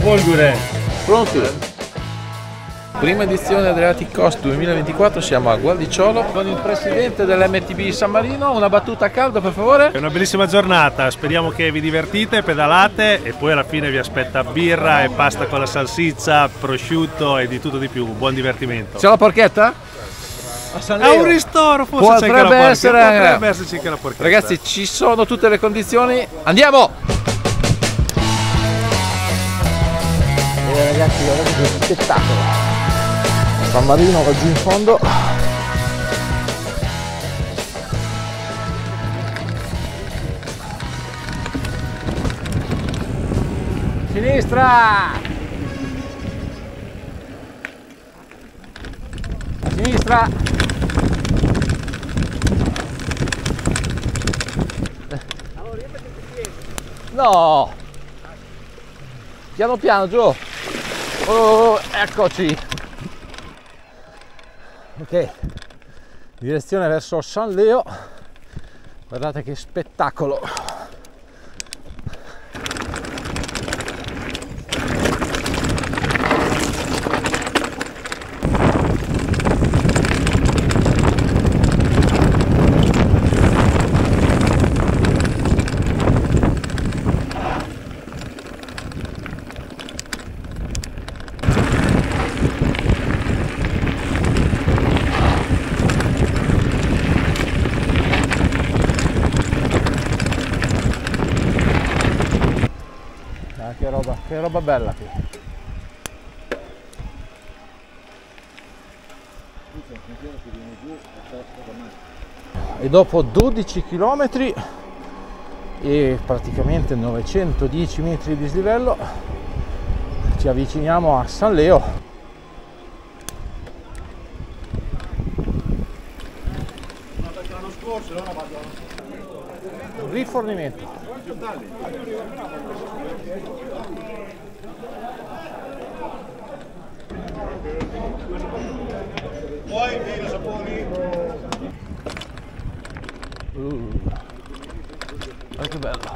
Folgore. Pronti? Prima edizione Adriatic Coast 2024, siamo a Gualdicciolo con il presidente dell'MTB San Marino. Una battuta a caldo per favore. È una bellissima giornata, speriamo che vi divertite, pedalate e poi alla fine vi aspetta birra e pasta con la salsiccia, prosciutto e di tutto di più. Buon divertimento. C'è la porchetta? È un ristoro, forse potrebbe esserci anche la porchetta. Ragazzi, ci sono tutte le condizioni, andiamo! Ragazzi, guardate che spettacolo! San Marino va giù in fondo. Sinistra! A sinistra! No! Piano piano giù! Oh, eccoci! Ok, direzione verso San Leo, guardate che spettacolo! Che roba bella qui. E dopo 12 km e praticamente 910 metri di dislivello ci avviciniamo a San Leo. Rifornimento. Guarda che bello.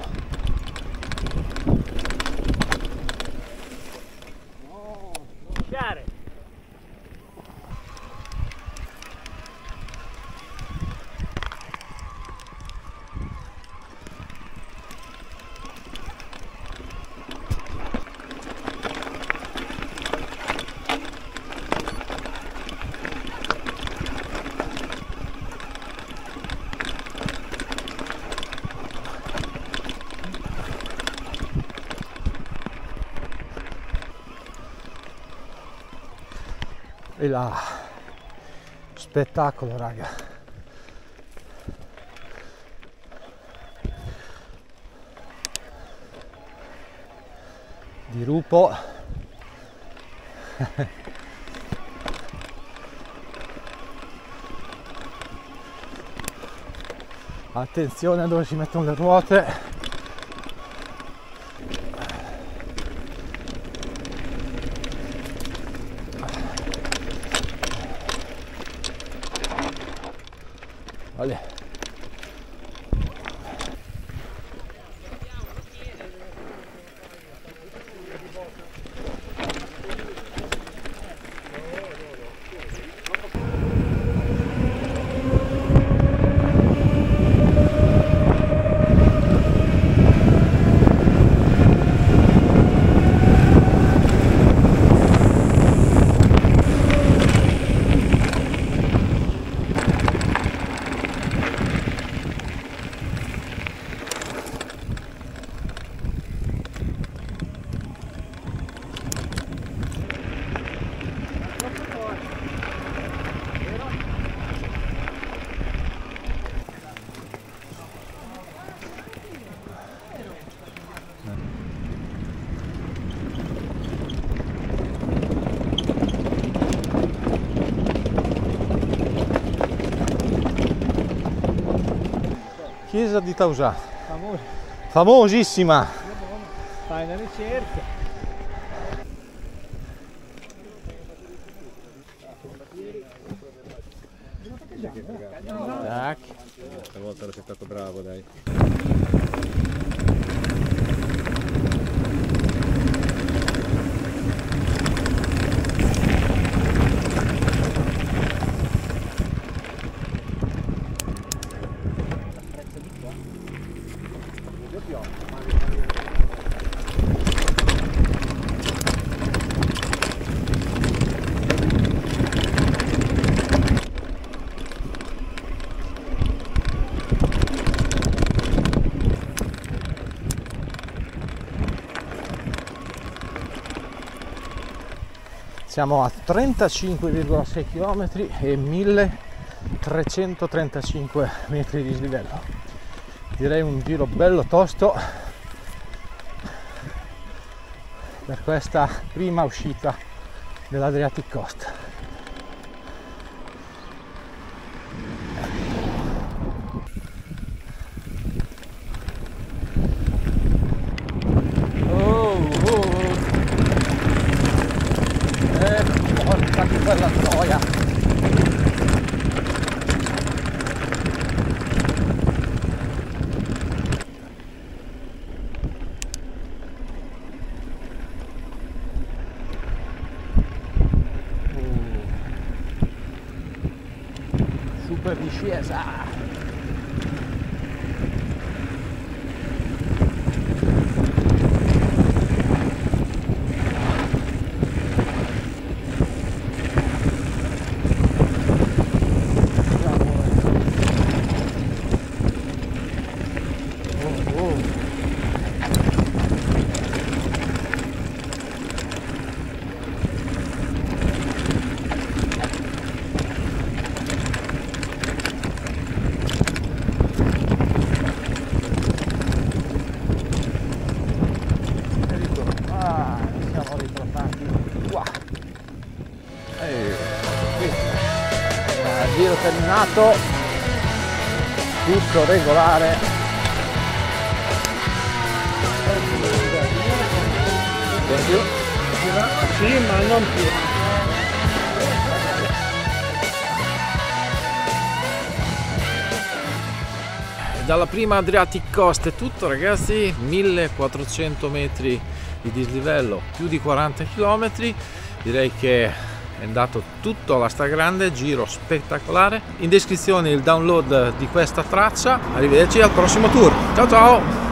E là, spettacolo raga. Dirupo. Attenzione a dove si mettono le ruote. Vale. Chiesa di Tausà, famosissima. Fai una ricerca. Tac. Stavolta sei stato bravo, dai. Siamo a 35,6 km e 1335 metri di dislivello. Direi un giro bello tosto per questa prima uscita dell'Adriatic Coast. Porca di quella troia! Super discesa! Siamo ritornati qua. Giro terminato, tutto regolare. Thank you. Sì, ma non più. Dalla prima Adriatic Coast è tutto, ragazzi. 1400 metri di dislivello, più di 40 km. Direi che è andato tutto alla stragrande, giro spettacolare. In descrizione il download di questa traccia. Arrivederci al prossimo tour. Ciao ciao!